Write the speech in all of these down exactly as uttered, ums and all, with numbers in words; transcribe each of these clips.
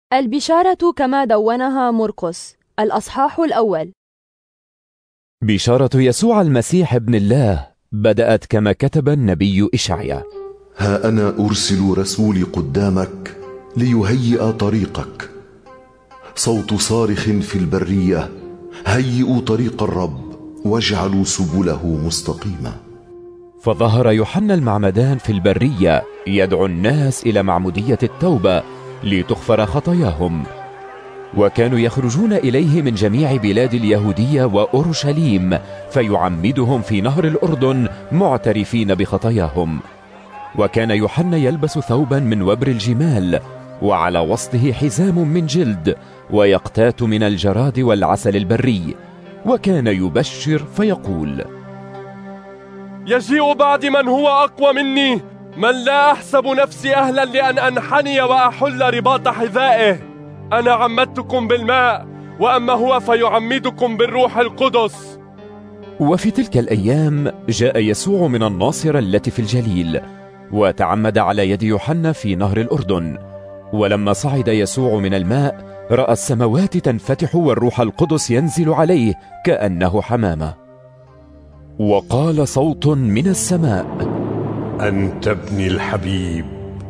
البشارة كما دونها مرقس، الأصحاح الأول. بشارة يسوع المسيح ابن الله بدأت كما كتب النبي إشعيا: ها أنا أرسل رسولي قدامك ليهيئ طريقك، صوت صارخ في البرية، هيئوا طريق الرب واجعلوا سبله مستقيمة. فظهر يوحنا المعمدان في البرية يدعو الناس إلى معمودية التوبة لتغفر خطاياهم، وكانوا يخرجون إليه من جميع بلاد اليهودية وأورشليم فيعمدهم في نهر الأردن معترفين بخطاياهم. وكان يوحنا يلبس ثوبا من وبر الجمال، وعلى وسطه حزام من جلد، ويقتات من الجراد والعسل البري، وكان يبشر فيقول: يجيء بعد من هو أقوى مني، من لا أحسب نفسي أهلا لأن أنحني وأحل رباط حذائه. أنا عمدتكم بالماء، وأما هو فيعمدكم بالروح القدس. وفي تلك الأيام جاء يسوع من الناصرة التي في الجليل، وتعمد على يد يوحنا في نهر الأردن. ولما صعد يسوع من الماء رأى السماوات تنفتح والروح القدس ينزل عليه كأنه حمامة، وقال صوت من السماء: أنت ابني الحبيب،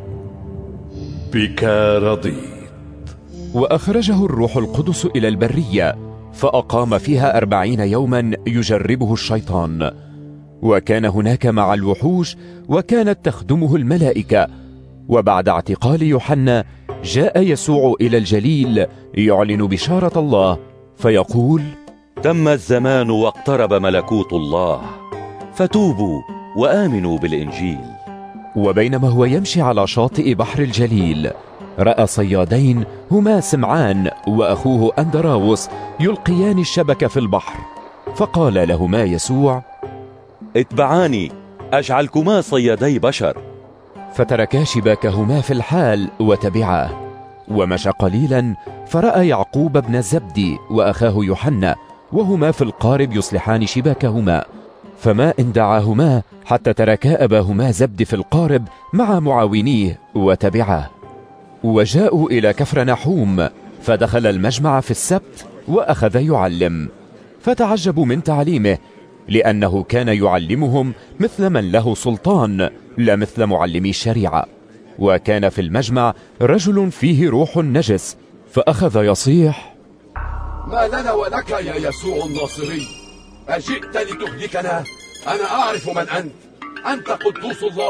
بك رضيت. وأخرجه الروح القدس إلى البرية، فأقام فيها أربعين يوما يجربه الشيطان. وكان هناك مع الوحوش، وكانت تخدمه الملائكة. وبعد اعتقال يوحنا جاء يسوع إلى الجليل يعلن بشارة الله فيقول: تم الزمان واقترب ملكوت الله، فتوبوا وآمنوا بالإنجيل. وبينما هو يمشي على شاطئ بحر الجليل رأى صيادين هما سمعان وأخوه أندراوس يلقيان الشبك في البحر، فقال لهما يسوع: اتبعاني أجعلكما صيادي بشر. فتركا شباكهما في الحال وتبعاه. ومشى قليلا فرأى يعقوب بن زبدي وأخاه يوحنا وهما في القارب يصلحان شباكهما، فما إن دعاهما حتى تركا أباهما زبد في القارب مع معاونيه وتبعاه. وجاءوا إلى كفرنحوم، فدخل المجمع في السبت وأخذ يعلم. فتعجبوا من تعليمه، لأنه كان يعلمهم مثل من له سلطان، لا مثل معلمي الشريعة. وكان في المجمع رجل فيه روح نجس، فأخذ يصيح: ما لنا ولك يا يسوع الناصري؟ أجئت لتهلكنا؟ أنا أعرف من أنت، أنت قدوس الله.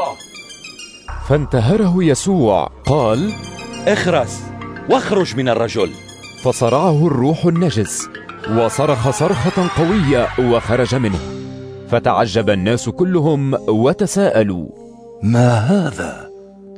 فانتهره يسوع قال: اخرس واخرج من الرجل. فصرعه الروح النجس وصرخ صرخة قوية وخرج منه. فتعجب الناس كلهم وتساءلوا: ما هذا؟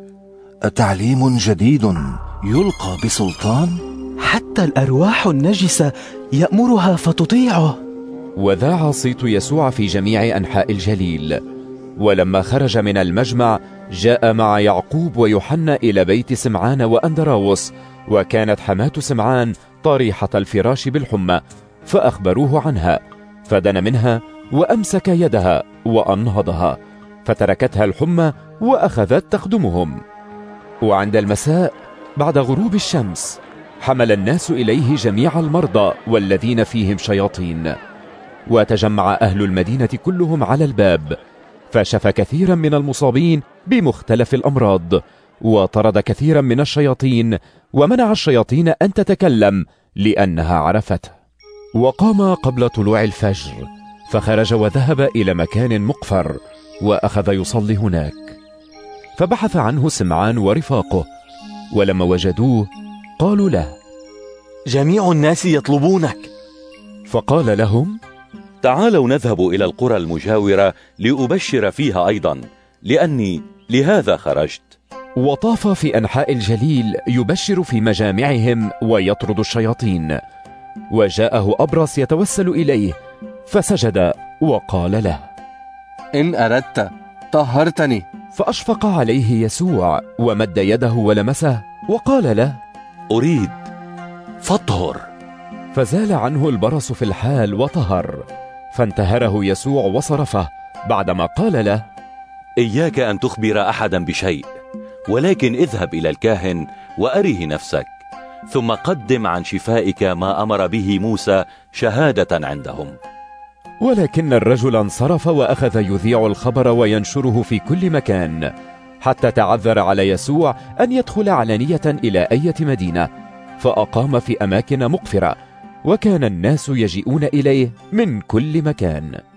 أتعليم جديد يلقى بسلطان؟ حتى الأرواح النجسة يأمرها فتطيعه. وذاع صيت يسوع في جميع أنحاء الجليل. ولما خرج من المجمع جاء مع يعقوب ويوحنا إلى بيت سمعان وأندراوس، وكانت حماة سمعان طريحة الفراش بالحمى، فأخبروه عنها، فدنا منها وأمسك يدها وأنهضها، فتركتها الحمى وأخذت تخدمهم. وعند المساء بعد غروب الشمس حمل الناس إليه جميع المرضى والذين فيهم شياطين، وتجمع أهل المدينة كلهم على الباب، فشفى كثيرا من المصابين بمختلف الأمراض، وطرد كثيرا من الشياطين، ومنع الشياطين أن تتكلم لأنها عرفته. وقام قبل طلوع الفجر، فخرج وذهب إلى مكان مقفر، وأخذ يصلي هناك. فبحث عنه سمعان ورفاقه، ولما وجدوه قالوا له: جميع الناس يطلبونك. فقال لهم: تعالوا نذهب إلى القرى المجاورة لأبشر فيها أيضا، لأني لهذا خرجت. وطاف في أنحاء الجليل يبشر في مجامعهم ويطرد الشياطين. وجاءه أبرص يتوسل إليه، فسجد وقال له: إن أردت طهرتني. فأشفق عليه يسوع ومد يده ولمسه وقال له: أريد، فاطهر. فزال عنه البرص في الحال وطهر. فانتهره يسوع وصرفه بعدما قال له: إياك أن تخبر أحدا بشيء، ولكن اذهب إلى الكاهن وأره نفسك، ثم قدم عن شفائك ما أمر به موسى شهادة عندهم. ولكن الرجل انصرف وأخذ يذيع الخبر وينشره في كل مكان، حتى تعذر على يسوع أن يدخل علانية إلى أي مدينة، فأقام في أماكن مقفرة، وكان الناس يجيئون إليه من كل مكان.